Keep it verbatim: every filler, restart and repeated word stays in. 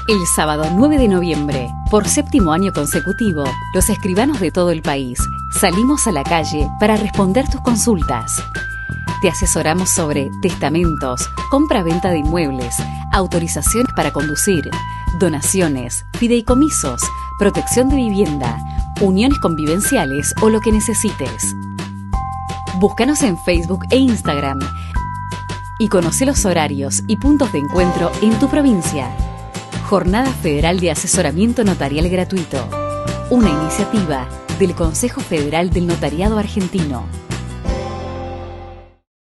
El sábado nueve de noviembre, por séptimo año consecutivo, los escribanos de todo el país salimos a la calle para responder tus consultas. Te asesoramos sobre testamentos, compra-venta de inmuebles, autorizaciones para conducir, donaciones, fideicomisos, protección de vivienda, uniones convivenciales o lo que necesites. Búscanos en Facebook e Instagram y conoce los horarios y puntos de encuentro en tu provincia. Jornada Federal de Asesoramiento Notarial Gratuito, una iniciativa del Consejo Federal del Notariado Argentino.